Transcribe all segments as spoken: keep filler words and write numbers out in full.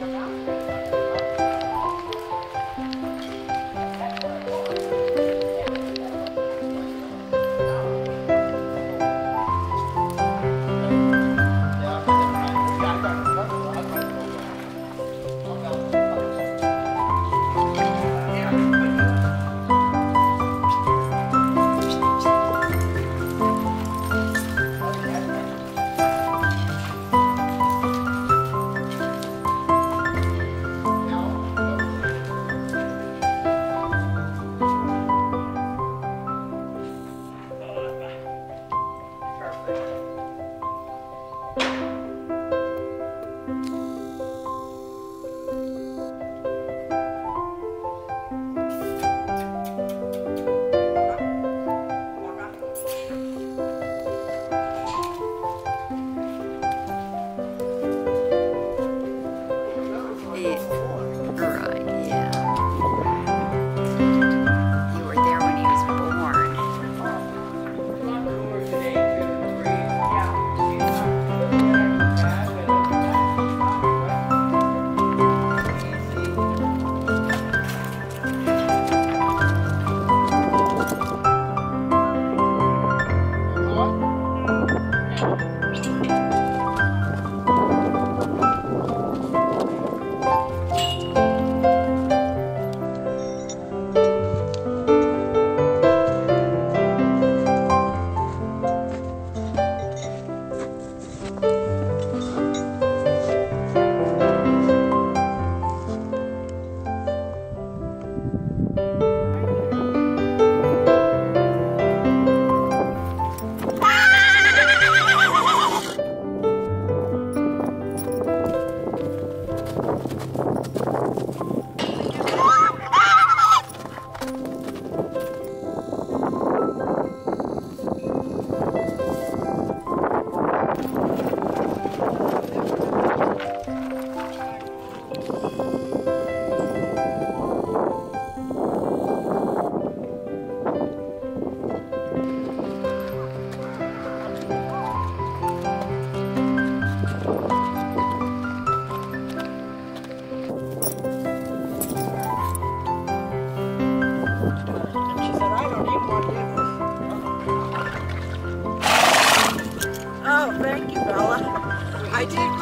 I did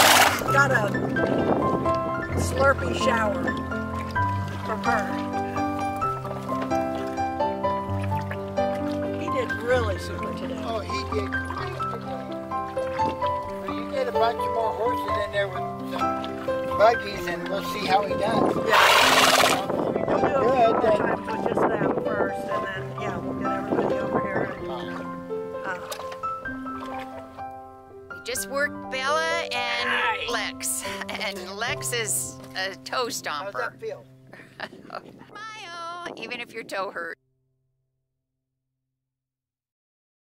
got a Slurpee shower from her. He did really super today. Oh, he did great today. Well, you get a bunch of more horses in there with some buggies and we'll see how he does. Yeah. We'll We'll do a good, few more then. times with just them first, and then, yeah, we'll get everybody over here. And, uh, just worked Bella and Lex, and Lex is a toe How's stomper. that feel? Smile, even if your toe hurts.